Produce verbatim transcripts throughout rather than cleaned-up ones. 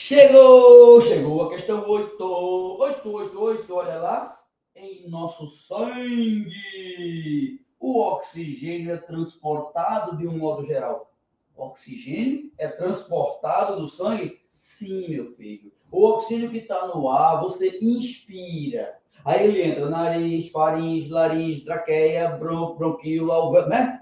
Chegou, chegou a questão oito, oito, oito, oito, olha lá, em nosso sangue. O oxigênio é transportado de um modo geral. O oxigênio é transportado do sangue? Sim, meu filho. O oxigênio que está no ar, você inspira. Aí ele entra nariz, faringe, laringe, traqueia, bron, bronquíolo, alvéolo, né?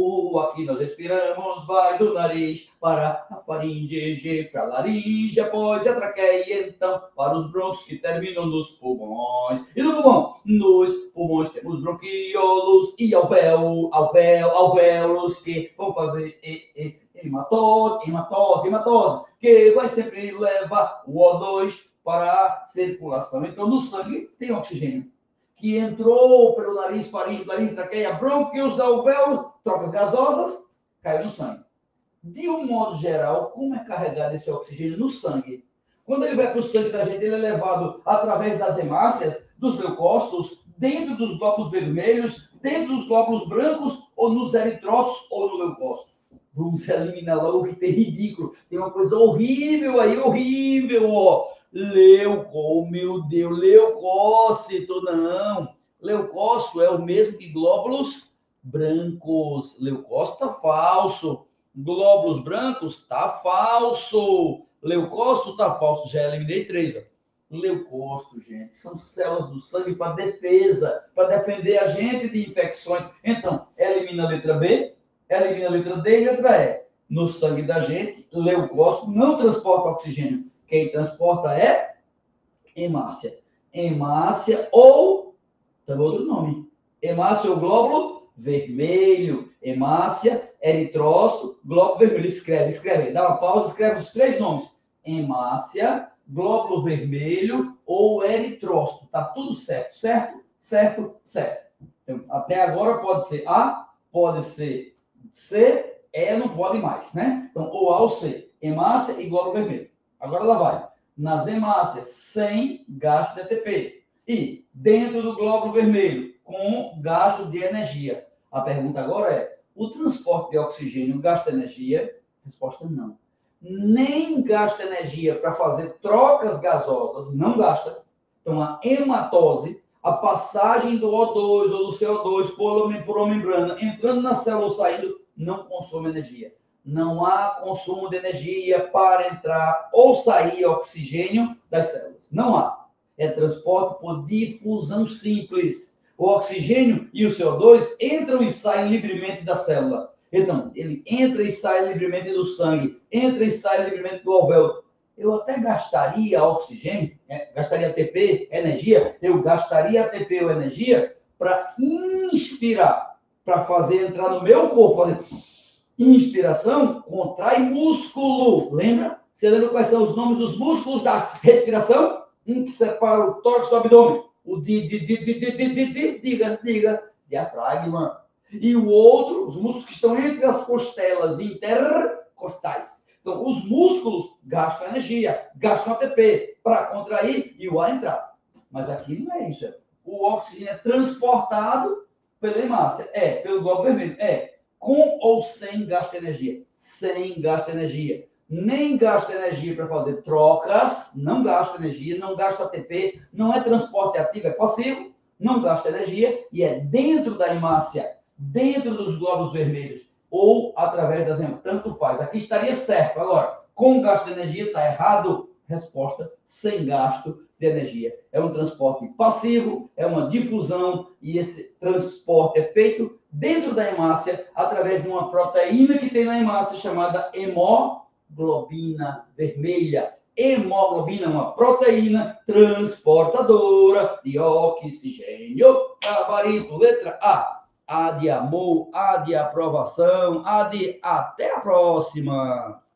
O aqui nós respiramos, vai do nariz para a faringe, para a laringe, após a traqueia, então para os brônquios que terminam nos pulmões. E no pulmão? Nos pulmões temos bronquíolos e alvéolos, alvéolos, alvéolos que vão fazer e, e, hematose, hematose, hematose, que vai sempre levar o O dois para a circulação. Então no sangue tem oxigênio que entrou pelo nariz, faringe, laringe, traqueia, brônquios, alvéolos, trocas gasosas, caiu no sangue. De um modo geral, como é carregado esse oxigênio no sangue? Quando ele vai para o sangue da gente, ele é levado através das hemácias, dos leucócitos, dentro dos glóbulos vermelhos, dentro dos glóbulos brancos, ou nos eritrócitos, ou no leucócito. Vamos eliminar logo o que tem ridículo. Tem uma coisa horrível aí, horrível, ó. Leuco, meu Deus, leucócito, não. Leucócito é o mesmo que glóbulos brancos. Leucócito tá falso. Glóbulos brancos tá falso. Leucócito tá falso. Já eliminei três, ó. Leucócito, gente, são células do sangue para defesa, para defender a gente de infecções. Então, elimina a letra B, elimina a letra D e a letra E. No sangue da gente, leucócito não transporta oxigênio. Quem transporta é hemácia. Hemácia ou, também outro nome, hemácia ou glóbulo vermelho. Hemácia, eritrócito, glóbulo vermelho. Escreve, escreve. Dá uma pausa, escreve os três nomes. Hemácia, glóbulo vermelho ou eritrócito. Tá tudo certo, certo? Certo, certo. Então, até agora pode ser A, pode ser C, E não pode mais, né? Então, ou A ou C. Hemácia e glóbulo vermelho. Agora lá vai. Nas hemácias, sem gasto de A T P. E dentro do glóbulo vermelho, com gasto de energia. A pergunta agora é, o transporte de oxigênio gasta energia? Resposta não. Nem gasta energia para fazer trocas gasosas, não gasta. Então, a hematose, a passagem do O dois ou do C O dois por, por uma membrana, entrando na célula ou saindo, não consome energia. Não há consumo de energia para entrar ou sair oxigênio das células. Não há. É transporte por difusão simples. O oxigênio e o C O dois entram e saem livremente da célula. Então, ele entra e sai livremente do sangue, entra e sai livremente do alvéolo. Eu até gastaria oxigênio, é, gastaria A T P, energia, eu gastaria A T P ou energia para inspirar, para fazer entrar no meu corpo, fazer inspiração, contrai músculo. Lembra? Você lembra quais são os nomes dos músculos da respiração? Um que separa o tórax do abdômen. O di, di, di, di, di, di, di, di, diga, diga, diafragma. E o outro, os músculos que estão entre as costelas intercostais. Então, os músculos gastam energia, gastam A T P para contrair e o ar entrar. Mas aqui não é isso. O oxigênio é transportado pela hemácia. É, pelo glóbulo vermelho. É. Com ou sem gasto de energia? Sem gasto de energia. Nem gasta energia para fazer trocas, não gasta energia, não gasta A T P, não é transporte ativo, é passivo, não gasta energia e é dentro da hemácia, dentro dos glóbulos vermelhos ou através das hemácias. Tanto faz. Aqui estaria certo. Agora, com gasto de energia, está errado. Resposta, sem gasto de energia. É um transporte passivo, é uma difusão e esse transporte é feito dentro da hemácia através de uma proteína que tem na hemácia chamada hemoglobina vermelha. Hemoglobina é uma proteína transportadora de oxigênio. Gabarito, letra A. A de amor, A de aprovação, A de até a próxima.